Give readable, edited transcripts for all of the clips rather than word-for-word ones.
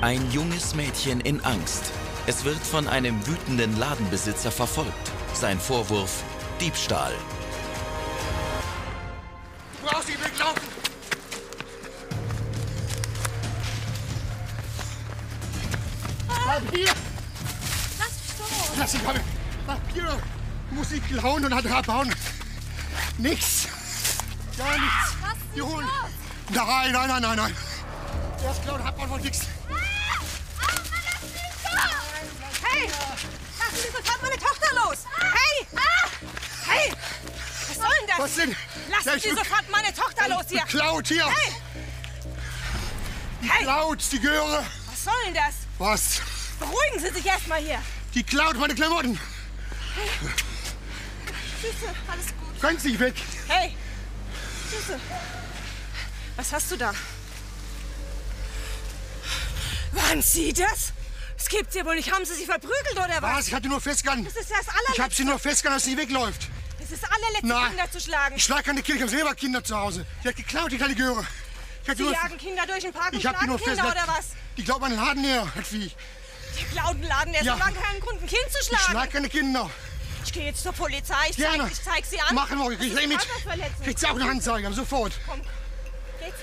Ein junges Mädchen in Angst. Es wird von einem wütenden Ladenbesitzer verfolgt. Sein Vorwurf: Diebstahl. Du brauchst nicht weglaufen! Papier! Lass mich los! Lass ihn kommen! Papier! Du musst nicht klauen und dann abhauen! Nix! Gar nichts! Lass mich Die holen! los! Nein! Erst klauen, abhauen und nix! Hey! Lassen Sie sofort meine Tochter los! Hey! Hey! Was soll denn das? Was denn? Lassen Sie sofort meine Tochter los hier! Klaut hier! Hey! Die Hey! klaut, die Göre! Was soll denn das? Was? Beruhigen Sie sich erst mal hier! Die klaut meine Klamotten! Süße, alles gut. Können Sie weg! Hey! Süße! Was hast du da? Waren Sie das? Das gibt's ja wohl nicht. Haben Sie sie verprügelt oder was? Was? Ich hatte nur festgehalten. Das ist das allerletzte. Ich habe sie nur festgehalten, dass sie wegläuft. Das ist das allerletzte, Nein. Kinder zu schlagen. Ich schlage keine Kinder, ich habe selber Kinder zu Hause. Die hat geklaut, die kleine Göre. Sie jagen Kinder durch den Park und Ich hab die schlagen nur Kinder oder was? Die glaubt meinen Laden her, das Vieh. Die klauen den Laden, der Ja. so lange keinen Grund, ein Kind zu Ich schlagen. schlag keine Kinder. Ich gehe jetzt zur Polizei. Ich Gerne. zeig sie an. Machen wir, ich Das krieg ist mit. Körperverletzung. Kriegt sie auch eine Anzeige, sofort. Komm, geht's?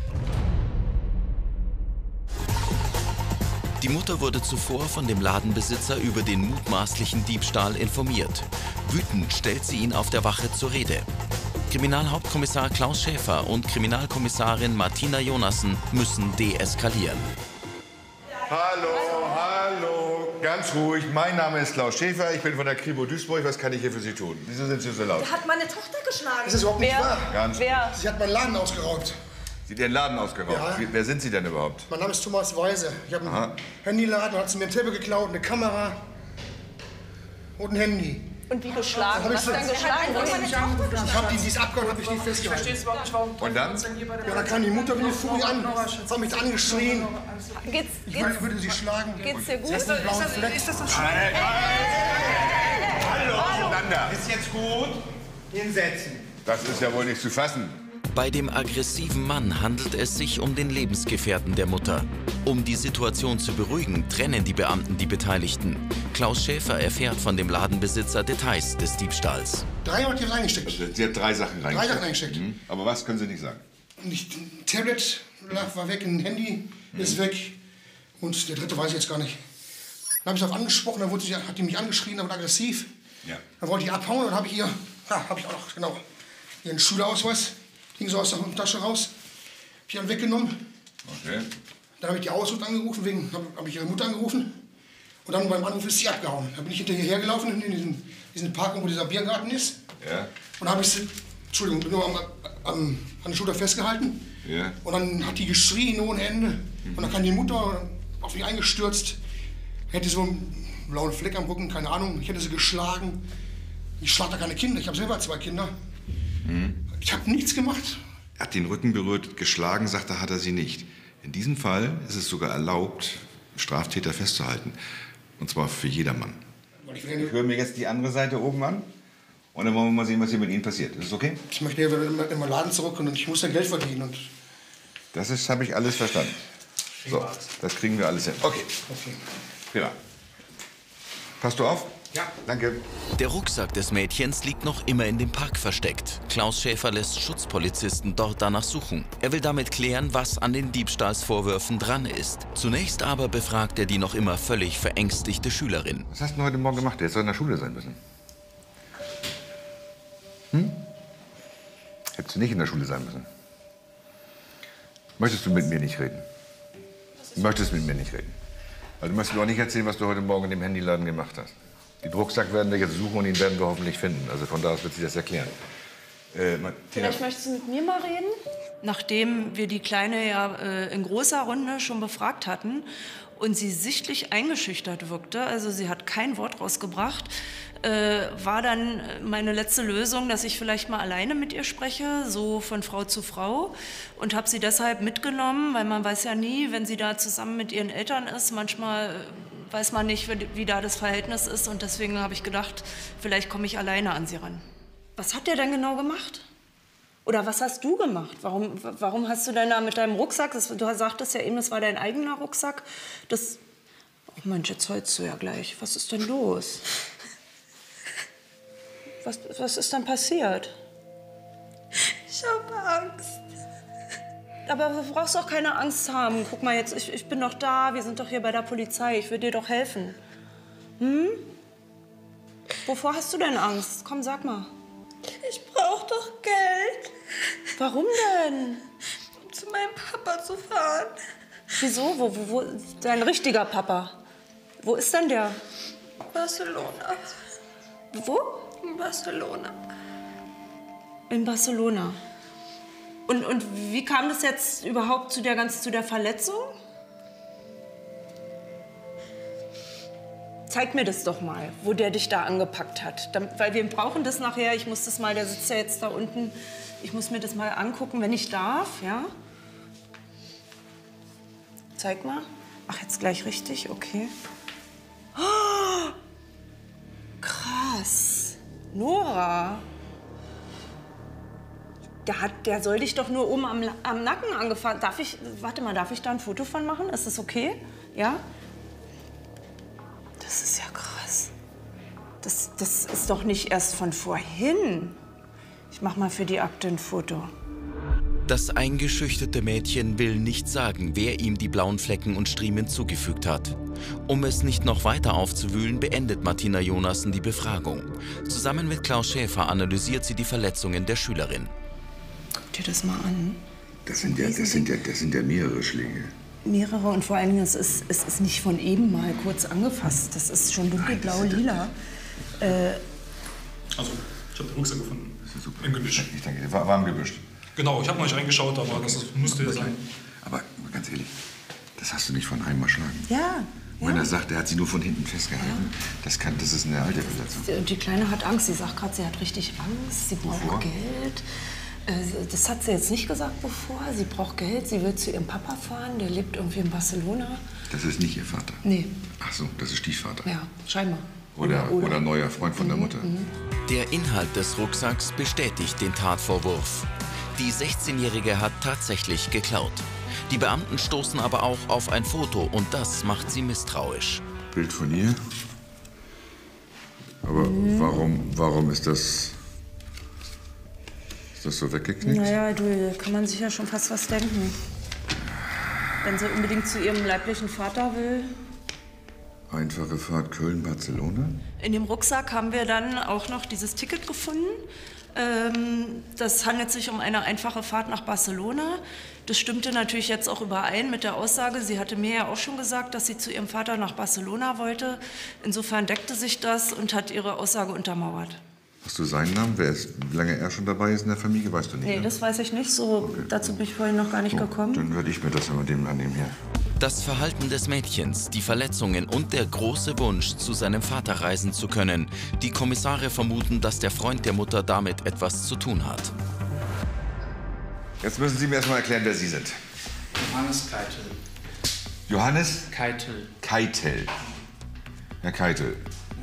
Die Mutter wurde zuvor von dem Ladenbesitzer über den mutmaßlichen Diebstahl informiert. Wütend stellt sie ihn auf der Wache zur Rede. Kriminalhauptkommissar Klaus Schäfer und Kriminalkommissarin Martina Jonassen müssen deeskalieren. Hallo, ganz ruhig. Mein Name ist Klaus Schäfer, ich bin von der Kripo Duisburg. Was kann ich hier für Sie tun? Wieso sind Sie so laut? Der hat meine Tochter geschlagen. Das ist überhaupt nicht wahr. Ganz Wer? Sie hat meinen Laden ausgeraubt. Sie hat Ihren Laden ausgeraubt. Ja. Wer sind Sie denn überhaupt? Mein Name ist Thomas Weise. Ich habe einen Handyladen, hat sie mir ein Tablet geklaut, eine Kamera und ein Handy. Und wie geschlagen? Hab ich Was so- denn geschlagen? Ich habe die ist abgehauen, habe ich nicht festgehalten. Und dann? Ja, da kam die Mutter wie eine Furie an, hat mich angeschrien. Ich würde sie schlagen. Geht's dir gut? Sie hat einen blauen Fleck. Hallo, auseinander. Ist jetzt gut? Hinsetzen. Das ist ja wohl nicht zu fassen. Bei dem aggressiven Mann handelt es sich um den Lebensgefährten der Mutter. Um die Situation zu beruhigen, trennen die Beamten die Beteiligten. Klaus Schäfer erfährt von dem Ladenbesitzer Details des Diebstahls. 3 hat die reingesteckt. Sie hat 3 Sachen reingesteckt. 3 Sachen reingesteckt. Aber was können Sie nicht sagen? Ein Tablet war weg, ein Handy ist weg und der dritte weiß ich jetzt gar nicht. Dann habe ich sie auf angesprochen, dann hat die mich angeschrien, dann wurde aggressiv. Ja. Dann wollte ich abhauen, dann habe ich ihr, habe ich auch noch, genau, ihren Schülerausweis, ging so aus der Tasche raus, habe ich dann weggenommen. Okay. Dann habe ich die Aushut angerufen, habe ich ihre Mutter angerufen und dann beim Anruf ist sie abgehauen. Dann bin ich hinter ihr hergelaufen in diesen Park, wo dieser Biergarten ist. Ja. Und habe ich sie, Entschuldigung, bin nur an der Schulter festgehalten. Ja. Und dann hat die geschrien ohne Ende. Und dann kam die Mutter auf mich eingestürzt. Hätte so einen blauen Fleck am Rücken, keine Ahnung. Ich hätte sie geschlagen. Ich schlage da keine Kinder, ich habe selber 2 Kinder. Ich habe nichts gemacht. Er hat den Rücken berührt, geschlagen, sagt er, hat er sie nicht. In diesem Fall ist es sogar erlaubt, Straftäter festzuhalten. Und zwar für jedermann. Ich höre mir jetzt die andere Seite oben an. Und dann wollen wir mal sehen, was hier mit Ihnen passiert. Ist das okay? Ich möchte ja in meinen Laden zurück und ich muss ja Geld verdienen. Und Das habe ich alles verstanden. So, das kriegen wir alles hin. Okay. Prima. Passt du auf? Ja. Danke. Der Rucksack des Mädchens liegt noch immer in dem Park versteckt. Klaus Schäfer lässt Schutzpolizisten dort danach suchen. Er will damit klären, was an den Diebstahlsvorwürfen dran ist. Zunächst aber befragt er die noch immer völlig verängstigte Schülerin. Was hast du denn heute Morgen gemacht? Der hätte in der Schule sein müssen. Hättest du nicht in der Schule sein müssen? Möchtest du mit mir nicht reden? Du möchtest mit mir nicht reden. Also du möchtest mir auch nicht erzählen, was du heute Morgen in dem Handyladen gemacht hast. Den Rucksack werden wir jetzt suchen und ihn werden wir hoffentlich finden. Also von da aus wird sich das erklären. Martina, Vielleicht möchtest du mit mir mal reden? Nachdem wir die Kleine ja in großer Runde schon befragt hatten und sie sichtlich eingeschüchtert wirkte, also sie hat kein Wort rausgebracht, war dann meine letzte Lösung, dass ich vielleicht mal alleine mit ihr spreche, so von Frau zu Frau, und habe sie deshalb mitgenommen, weil man weiß ja nie, wenn sie da zusammen mit ihren Eltern ist, manchmal weiß man nicht, wie da das Verhältnis ist, und deswegen habe ich gedacht, vielleicht komme ich alleine an sie ran. Was hat der denn genau gemacht? Oder was hast du gemacht? Warum hast du denn da mit deinem Rucksack, du sagtest ja eben, das war dein eigener Rucksack, das... Oh Mensch, jetzt heulst du ja gleich. Was ist denn los? Was ist denn passiert? Ich habe Angst. Aber du brauchst doch keine Angst haben. Guck mal jetzt, ich bin doch da, wir sind doch hier bei der Polizei. Ich will dir doch helfen. Hm? Wovor hast du denn Angst? Komm, sag mal. Ich brauche doch Geld. Warum denn? Um zu meinem Papa zu fahren. Wieso? Wo dein richtiger Papa? Wo ist denn der? Barcelona. Wo? In Barcelona. In Barcelona. Und wie kam das jetzt überhaupt zu der Verletzung? Zeig mir das doch mal, wo der dich da angepackt hat. Weil wir brauchen das nachher. Ich muss das mal, der sitzt ja jetzt da unten. Ich muss mir das mal angucken, wenn ich darf, ja? Zeig mal. Ach, jetzt gleich richtig, okay. Oh, krass. Nora. Der soll dich doch nur oben am Nacken angefahren. Darf ich da ein Foto von machen? Ist das okay? Ja? Das ist ja krass. Das ist doch nicht erst von vorhin. Ich mach mal für die Akte ein Foto. Das eingeschüchterte Mädchen will nicht sagen, wer ihm die blauen Flecken und Striemen zugefügt hat. Um es nicht noch weiter aufzuwühlen, beendet Martina Jonassen die Befragung. Zusammen mit Klaus Schäfer analysiert sie die Verletzungen der Schülerin. Guck dir das mal an. Das sind ja mehrere Schläge. Mehrere und vor allen Dingen, es ist nicht von eben mal kurz angefasst. Das ist schon dunkelblau-lila. Also, ich habe den Rucksack gefunden. Das ist super. Im Gebüsch. Ich denke, der war im Gebüsch. Genau, ich habe noch nicht reingeschaut, aber das müsste sein. Aber ganz ehrlich, das hast du nicht von einem erschlagen. Ja. Wenn er sagt, er hat sie nur von hinten festgehalten, das ist eine alte Verletzung. Die Kleine hat Angst. Sie sagt gerade, sie hat richtig Angst. Sie braucht Geld. Das hat sie jetzt nicht gesagt bevor. Sie braucht Geld. Sie will zu ihrem Papa fahren. Der lebt irgendwie in Barcelona. Das ist nicht ihr Vater? Nee. Ach so, das ist Stiefvater. Ja, scheinbar. Oder neuer Freund von der Mutter. Der Inhalt des Rucksacks bestätigt den Tatvorwurf. Die 16-Jährige hat tatsächlich geklaut. Die Beamten stoßen aber auch auf ein Foto und das macht sie misstrauisch. Bild von ihr. Aber warum ist das so weggeknickt? Naja, da kann man sich ja schon fast was denken. Wenn sie unbedingt zu ihrem leiblichen Vater will. Einfache Fahrt Köln-Barcelona? In dem Rucksack haben wir dann auch noch dieses Ticket gefunden. Das handelt sich um eine einfache Fahrt nach Barcelona. Das stimmte natürlich jetzt auch überein mit der Aussage. Sie hatte mir ja auch schon gesagt, dass sie zu ihrem Vater nach Barcelona wollte. Insofern deckte sich das und hat ihre Aussage untermauert. Hast du seinen Namen? Wie lange er schon dabei ist in der Familie, weißt du nicht? Nee, ne? das weiß ich nicht. So, okay. Dazu bin ich vorhin noch gar nicht gekommen. Dann werde ich mir das mit dem annehmen hier. Das Verhalten des Mädchens, die Verletzungen und der große Wunsch, zu seinem Vater reisen zu können. Die Kommissare vermuten, dass der Freund der Mutter damit etwas zu tun hat. Jetzt müssen Sie mir erst mal erklären, wer Sie sind. Johannes Keitel. Johannes? Keitel. Keitel. Herr Keitel.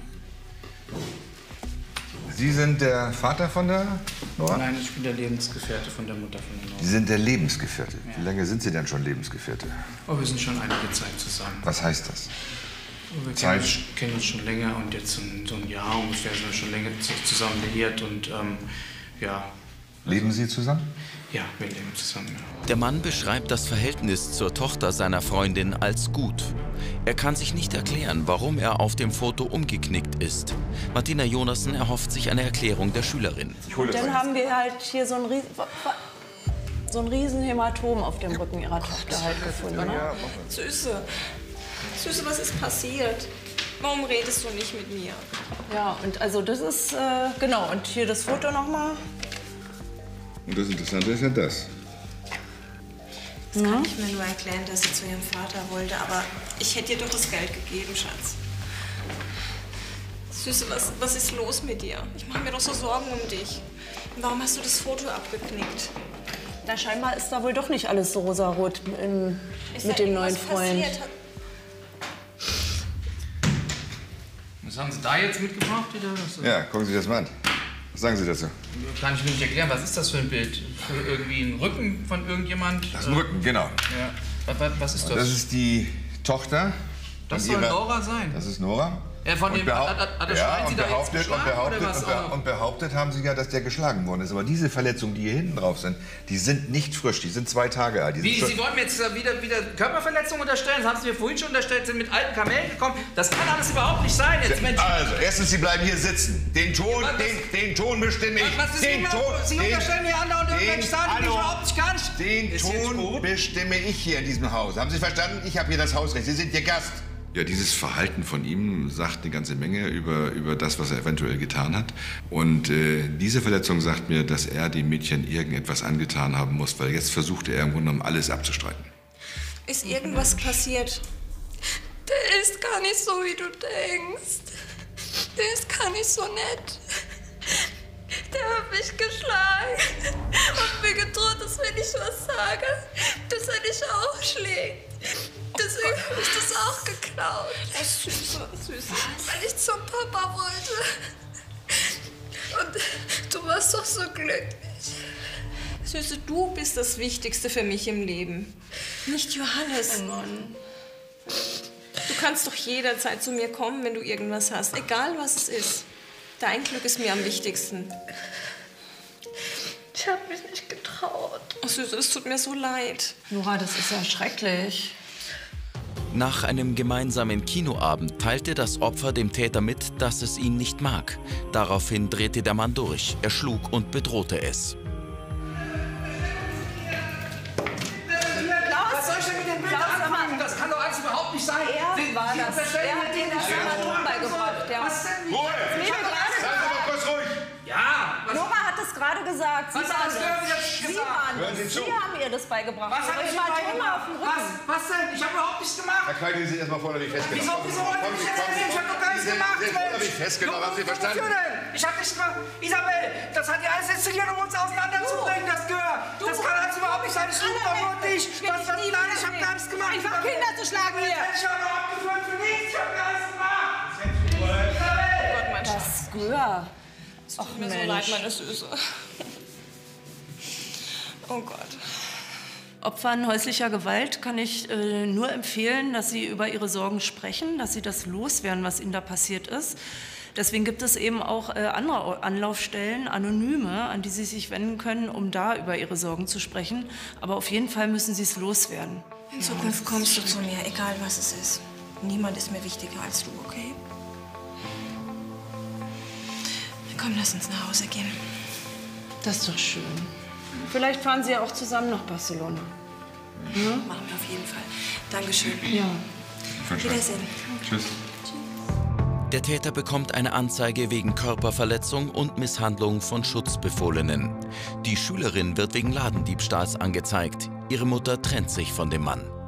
Sie sind der Vater von der Nora? Nein, ich bin der Lebensgefährte von der Mutter von der Nora. Sie sind der Lebensgefährte. Ja. Wie lange sind Sie denn schon Lebensgefährte? Oh, wir sind schon einige Zeit zusammen. Was heißt das? Oh, wir kennen uns schon länger und jetzt so ein Jahr ungefähr sind wir schon länger zusammen liiert und ja. Leben Sie zusammen? Ja, wir leben zusammen, ja. Der Mann beschreibt das Verhältnis zur Tochter seiner Freundin als gut. Er kann sich nicht erklären, warum er auf dem Foto umgeknickt ist. Martina Jonassen erhofft sich eine Erklärung der Schülerin. Dann haben wir halt hier so ein riesen Hämatom auf dem Rücken ihrer Tochter halt gefunden. Ne? Süße, was ist passiert? Warum redest du nicht mit mir? Ja, und also das ist, genau, und hier das Foto nochmal. Und das Interessante ist ja das. Das kann ich mir nur erklären, dass sie zu ihrem Vater wollte, aber ich hätte dir doch das Geld gegeben, Schatz. Süße, was ist los mit dir? Ich mache mir doch so Sorgen um dich. Und warum hast du das Foto abgeknickt? Na, scheinbar ist da wohl doch nicht alles so rosarot mit dem neuen Freund. Was haben Sie da jetzt mitgebracht wieder? Ja, gucken Sie das mal an. Was sagen Sie dazu? Kann ich mir nicht erklären, was ist das für ein Bild? Irgendwie ein Rücken von irgendjemand? Das ist ein Rücken, genau. Ja. Was ist das? Das ist die Tochter. Das soll Nora sein. Das ist Nora. Von dem, und behauptet haben sie ja, dass der geschlagen worden ist. Aber diese Verletzungen, die hier hinten drauf sind, die sind nicht frisch. Die sind 2 Tage alt. Wie, Sie wollen mir jetzt wieder Körperverletzungen unterstellen? Das haben Sie mir vorhin schon unterstellt, sind mit alten Kamellen gekommen. Das kann alles überhaupt nicht sein. Jetzt, Mensch. Also, erstens, Sie bleiben hier sitzen. Den Ton bestimme ich. Sie unterstellen mir andauernd irgendwelche Sachen, die ich überhaupt nicht kann. Den Ton bestimme ich hier in diesem Haus. Haben Sie verstanden? Ich habe hier das Hausrecht. Sie sind hier Gast. Ja, dieses Verhalten von ihm sagt eine ganze Menge über das, was er eventuell getan hat. Und diese Verletzung sagt mir, dass er dem Mädchen irgendetwas angetan haben muss, weil jetzt versucht er im Grunde genommen alles abzustreiten. Ist irgendwas passiert? Der ist gar nicht so, wie du denkst. Der ist gar nicht so nett. Der hat mich geschlagen und mir gedroht, dass wenn ich was sage, dass er dich auch schlägt. Deswegen habe ich das auch geklaut. Das Süße. Weil ich zum Papa wollte. Und du warst doch so glücklich. Süße, du bist das Wichtigste für mich im Leben. Nicht Johannes. Oh Mann. Du kannst doch jederzeit zu mir kommen, wenn du irgendwas hast. Egal, was es ist. Dein Glück ist mir am wichtigsten. Ich habe mich nicht getraut. Oh, Süße, es tut mir so leid. Nora, das ist ja schrecklich. Nach einem gemeinsamen Kinoabend teilte das Opfer dem Täter mit, dass es ihn nicht mag. Daraufhin drehte der Mann durch. Er schlug und bedrohte es. Was soll ich denn mit dem Bild anfangen? Das kann doch alles überhaupt nicht sein. Er war das. Er hat denen das Anatom beigebracht. Was denn? Ruhe! Seien Sie mal kurz ruhig! Ja! Nora hat es gerade gesagt. Sie waren Hören Sie zu. Sie haben ihr das beigebracht. Was habe ich beigebracht? Was denn? Ich habe überhaupt nichts gemacht. Herr Kreidel, Sie sind erstmal vorderlich festgenommen. Wieso wollen Sie mich jetzt nehmen? Ich habe doch gar nichts gemacht, Sie sind vorderlich festgenommen, haben Sie verstanden? Ich habe nichts gemacht. Isabel, das hat ja alles inszeniert, um uns auseinanderzubringen, das Gehör. Das kann alles überhaupt nicht sein. Das stimmt doch nur nicht. Nein, ich habe gar nichts gemacht. Einfach Kinder zu schlagen hier. Ich habe doch abgeführt für nichts. Ich habe gar nichts gemacht. Isabel! Das Gehör. Ach, mir so leid, meine Süße. Oh Gott. Opfern häuslicher Gewalt kann ich nur empfehlen, dass sie über ihre Sorgen sprechen, dass sie das loswerden, was ihnen da passiert ist. Deswegen gibt es eben auch andere Anlaufstellen, Anonyme, an die sie sich wenden können, um da über ihre Sorgen zu sprechen. Aber auf jeden Fall müssen sie es loswerden. In Zukunft kommst du zu mir, egal was es ist. Niemand ist mir wichtiger als du, okay? Komm, lass uns nach Hause gehen. Das ist doch schön. Vielleicht fahren sie ja auch zusammen nach Barcelona. Ja? Machen wir auf jeden Fall. Dankeschön. Ja. Wiedersehen. Tschüss. Der Täter bekommt eine Anzeige wegen Körperverletzung und Misshandlung von Schutzbefohlenen. Die Schülerin wird wegen Ladendiebstahls angezeigt. Ihre Mutter trennt sich von dem Mann.